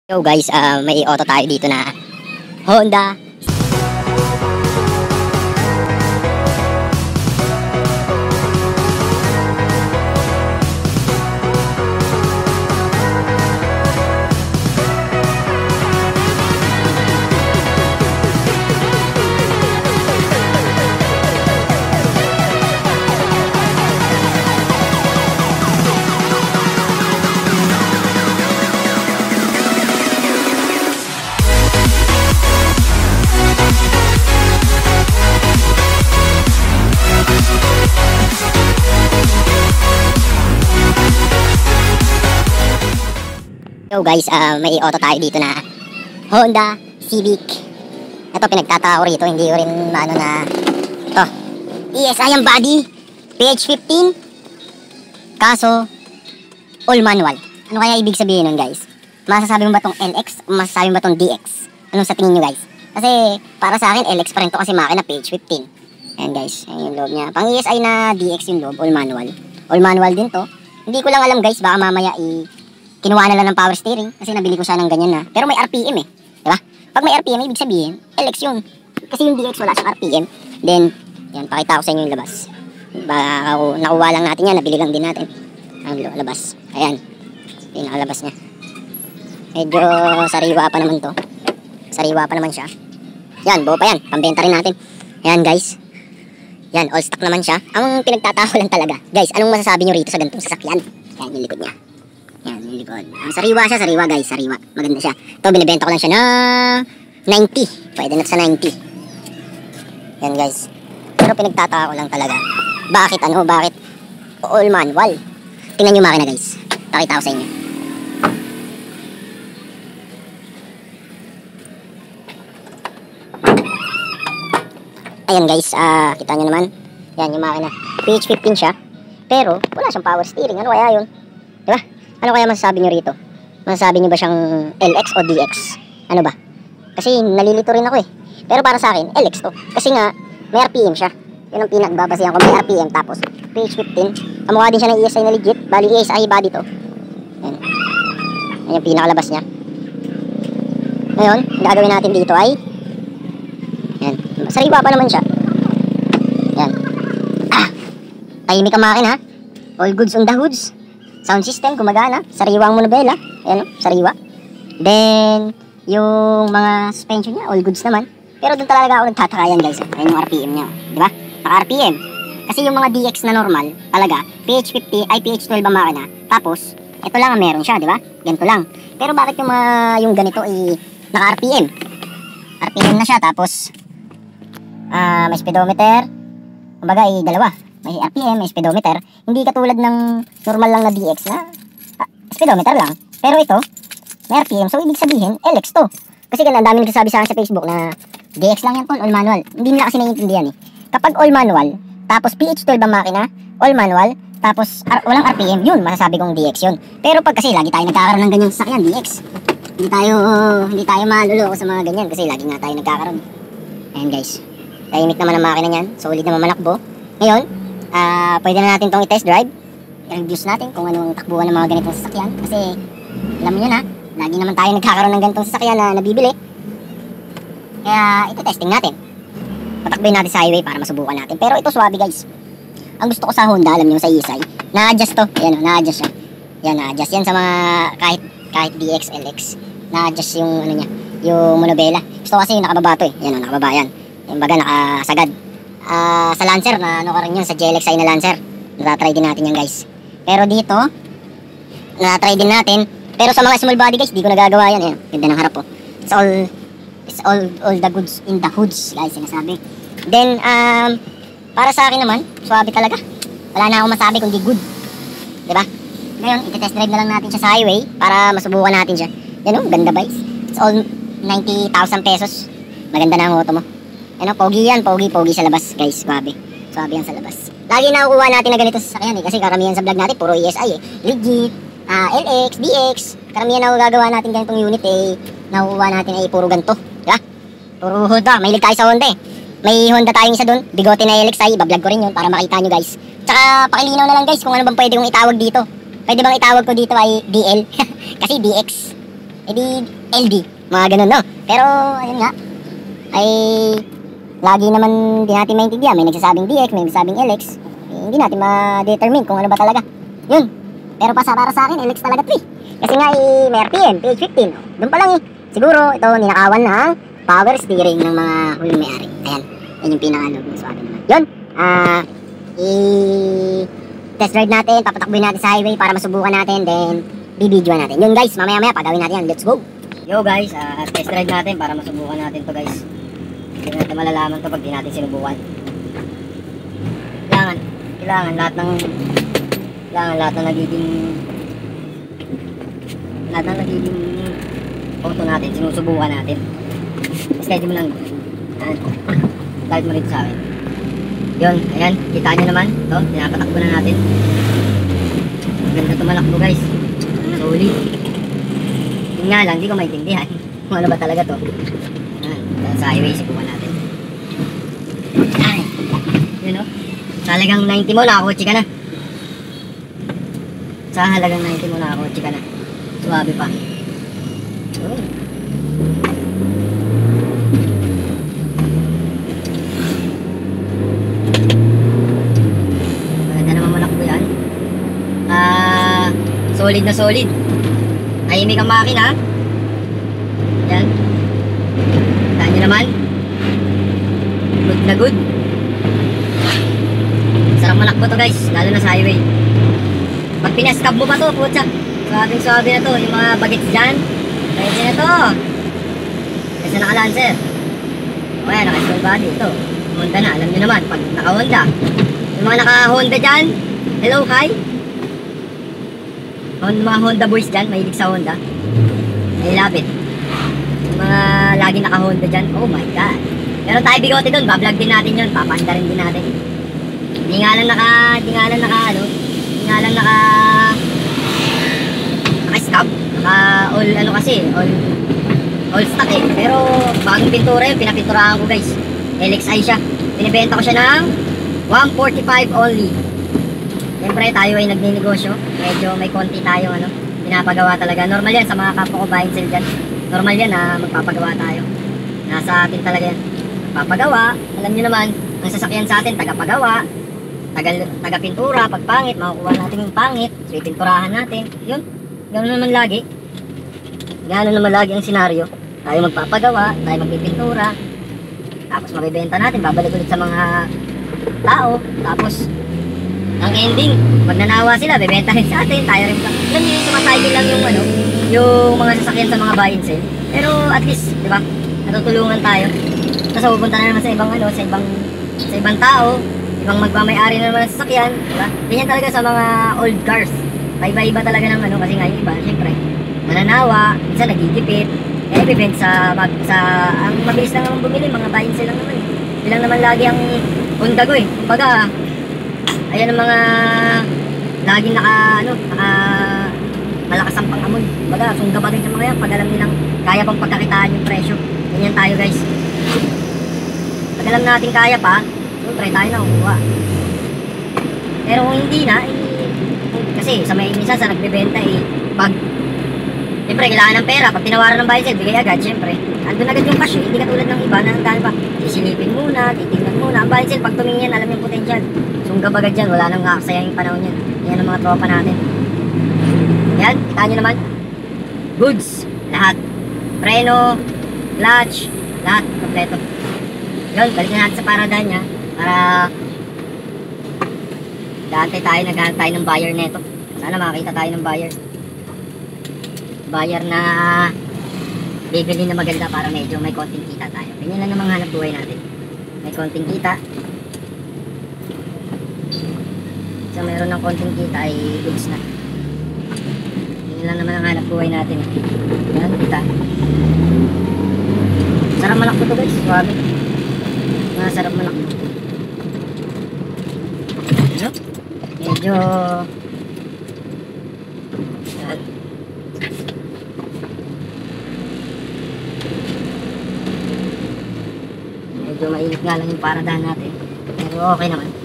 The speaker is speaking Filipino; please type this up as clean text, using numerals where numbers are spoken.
Yo guys, may auto tayo dito na Honda. Yo guys, may auto tayo dito na Honda Civic. Ito pinagtataka ko rito, hindi ko rin maano na ito. ESI ang body, PH15. Kaso all manual. Ano kaya ibig sabihin nun guys? Masasabi mo ba tong LX o masasabi mo ba tong DX? Anong sa tingin nyo guys? Kasi para sa akin LX pa rin to kasi makina PH15. Ayan guys, ayan yung loob niya. Pang ESI na DX yung loob, all manual. All manual din to. Hindi ko lang alam guys, baka mamaya kinuha na lang ng power steering kasi nabili ko siya ng ganyan na. Pero may RPM eh. Diba? Pag may RPM, ibig sabihin, LX yun. Kasi yung DX wala siyang RPM. Then, yan, pakita ko sa inyo yung labas. Baka nakuha lang natin yan, nabili lang din natin. Ang labas. Ayan. Yung nakalabas niya. Medyo sariwa pa naman to. Sariwa pa naman siya. Yan, buo pa yan. Pambenta rin natin. Ayan guys. Yan, all stock naman siya. Ang pinagtatako lang talaga. Guys, anong masasabi nyo rito sa ganitong sasakyan? Yan, yung likod niya. Yan, yung likod. Sariwa siya, sariwa guys, sariwa. Maganda siya. Ito, binibenta ko lang siya na 90. Pwede na sa 90. Yan guys. Pero pinagtataka ko lang talaga. Bakit all manual? Tingnan nyo makina guys. Pakita ko sa inyo. Ayan guys, kita nyo naman. Yan yung makina. PH15 siya. Pero, wala siyang power steering. Ano kaya yun? Diba? Ano kaya masasabi nyo rito? Masasabi nyo ba siyang LX o DX? Ano ba? Kasi nalilito rin ako eh. Pero para sa akin, LX to. Kasi nga, may RPM siya. Yun ang pinagbabasihan ko. May RPM tapos PH15. Kamukha din siya ng ESI na legit. Bali ESI body to. Yan. Yan yung pinakalabas niya. Ngayon, gagawin natin dito ay yan. Sariwa pa naman siya. Yan. Tahimik ang makina. All goods on the hoods. Sound system, gumagana. Sariwa ang monobela. Ayan o, sariwa. Then, yung mga suspension niya, all goods naman. Pero doon talaga ako nagtataka yan guys. Ayan yung RPM niya. Diba? Naka-RPM. Kasi yung mga DX na normal, talaga, PH50 ay PH12 ang makina. Tapos, ito lang ang meron siya, diba? Ganito lang. Pero bakit yung ganito ay naka-RPM? RPM na siya, tapos, may speedometer. Kumbaga ay dalawa. May RPM, may speedometer. Hindi katulad ng normal lang na DX na speedometer lang. Pero ito, may RPM. So, ibig sabihin, LX to. Kasi ang dami nagsasabi sa akin sa Facebook na DX lang yan, all manual. Hindi nila kasi naiintindihan eh. Kapag all manual, tapos PH12 ang makina, all manual, tapos walang RPM, yun, masasabi kong DX yun. Pero pag kasi lagi tayo nagkakaroon ng ganyang sasakyan, DX. Hindi tayo maluloko sa mga ganyan kasi lagi nga tayo nagkakaroon. Ayan guys. Tahimik naman ang makina niyan. Solid naman manakbo. Ngayon, pwede na natin itong i-test drive. I-reviews natin kung anong takbuhan ng mga ganitong sasakyan. Kasi, alam niyo na, lagi naman tayo nagkakaroon ng ganitong sasakyan na nabibili. Kaya, ito-testing natin. Patakboy natin sa highway para masubukan natin. Pero ito, swabe guys. Ang gusto ko sa Honda, alam niyo sa ESI, na-adjust to. Ayan o, na-adjust siya. Yan, na-adjust yan sa mga kahit DX, LX. Na-adjust yung, ano niya, yung monobela. Gusto kasi yung nakababa to eh. Yan o, nakababa yan. Yung baga, nakasagad. Sa Lancer na ano ka rin yun, sa GLXi na Lancer, natatry din natin yan guys. Pero dito natatry din natin, pero sa mga small body guys di ko nagagawa yan. Ayan, ganda ng harap po. It's all the goods in the hoods guys, sinasabi. Then para sa akin naman, swabe talaga. Wala na akong masabi kundi good, diba? Ngayon, iti-test drive na lang natin siya sa highway para masubukan natin siya. Yan o, ganda guys. It's all 90,000 pesos. Maganda na ang auto mo. Ano, pogi yan, pogi sa labas, guys, swabe yan sa labas. Lagi nakukuha natin na ganito sa sasakyan eh, kasi karamihan sa vlog natin, puro ESI eh. Legit, LX, DX, karamihan na gagawa natin ganitong unit eh, nakukuha natin ay puro ganito, diba? Puro Honda, mahilig tayo sa Honda eh. May Honda tayong isa dun, bigote na LXi, ibablog ko rin yun para makita nyo guys. Tsaka pakilinaw na lang guys kung ano bang pwede kong itawag dito. Pwede bang itawag ko dito ay DL, kasi DX. edi LD, mga ganun, no? Pero, ayun nga, ay lagi naman di natin maintindihan. May nagsasabing DX, may nagsasabing LX. Hindi natin ma-determine kung ano ba talaga. Yun. Pero para sa akin, LX talaga 3. Kasi nga, may RPM, page 15. Doon pa lang siguro, ito, ninakawan ng power steering ng mga hulong may-ari. Ayan. Yan yung pinaka-log ng swabe naman. Yun. Test ride natin, papatakbuhin natin sa highway para masubukan natin, then bibidyoan natin. Yun guys, mamaya pagawin natin yan. Let's go! Yo guys, test ride natin para masubukan natin to guys. Hindi natin malalaman to pag di natin sinubukan. Kailangan lahat ng nagiging auto natin, sinusubukan natin. Schedule mo lang. Guide mo rito sa akin. Yun, ayan, kita nyo naman. Ito, pinapatakbo na natin. Maganda tumalakbo guys. Solid. Yun nga lang, di ko maintindihan kung ano ba talaga to. Sa highway, subukan natin. Ay, yun o. Sa halagang 90 mo, nakakotse ka na. Sa halagang 90 mo, nakakotse ka na. Suwabe pa. Oh. Maganda naman malakbo yan. Solid na solid. Tahimik ang makina. Yan. Taan nyo naman. Good na good. Sarap malakbo to guys, lalo na sa highway. Pag pinaskab mo pa to, putsa, suwabing-suwabe na to. Yung mga bagets dyan, pwede na to. Kasi naka-lancer. O kaya naka-small body. Ito, Honda na, alam nyo naman. Pag naka-Honda, yung mga naka-Honda dyan, hello, hi. Mga Honda boys dyan, mahilig sa Honda, I love it. Yung mga laging naka-Honda dyan, oh my god. Pero tayo bigote dun, bablog din natin yun, papanda rin din natin. Hindi nga lang naka-scab, all stock eh. Pero bagong pintura yun, pinapinturahan ko guys. LXI siya, binibenta ko siya ng 145 only. Siyempre tayo ay nagninegosyo, medyo may konti tayong pinapagawa talaga. Normal yan sa mga kapwa ko buying sale dyan. Normal yan na magpapagawa tayo. Nasa atin talaga yan. Magpapagawa, alam nyo naman, ang sasakyan sa atin, tagapagawa, taga-pintura. Pag pangit, makukuha natin yung pangit, so ipinturahan natin. Yun, gano'n naman lagi. Gano'n naman lagi ang senaryo. Tayo magpapagawa, tayo magpipintura, tapos mabibenta natin, babalik ulit sa mga tao, tapos ang ending, pag nanawa sila, bebenta rin sa atin, tayo rin pa. Alam nyo yung sumacycle lang yung mga sasakyan sa mga buy and sell. Pero at least, di ba, natutulungan tayo. Tapos pupunta na naman sa ibang tao, ibang magmamay-ari na naman ng sasakyan, di ba? Ganyan talaga sa mga old cars. Iba-iba talaga ng kasi nga yung iba, syempre, mananawa, minsan nagigipit, kaya bibenta ang mabilis lang naman bumili, mga buy and sell lang naman. Bilang naman lagi ang Honda ko eh. Kumbaga, ayan ang mga laging malakas ang pang-amoy. Baga, sungga bagay sa mga yan pag alam nilang kaya pang pagkakitaan yung presyo. Ganyan tayo guys. Pag alam natin kaya pa, try tayo na kukuha. Pero kung hindi na, kasi minsan sa nagbebenta pag siyempre kailangan ng pera, pag tinawaran ng buy sell, bigay agad, siyempre andun agad yung cash hindi katulad ng iba na dahil pa sisilipin muna, titignan muna. Ang buy sell, pag tumingin yan, alam yung potential. Sungga bagad dyan, wala nang kakasayang yung panahon yan. Yan ang mga tropa natin. Yan, kita nyo naman. Goods, lahat. Preno, clutch, lahat, kompleto. Yun, balik na natin sa parada niya para naghahanap tayo ng buyer neto. Sana makakita tayo ng buyer na bibili na maganda para medyo may konting kita tayo. Ganyan lang namang hanap buhay natin, may konting kita. So meron ng konting kita ay goods na. Ganyan lang naman ang hanap buhay natin. Yan, kita. Sarap malakbo to guys, suwabe. Sarap malakbo. Medyo mainit nga lang yung paradahan natin, pero okay naman.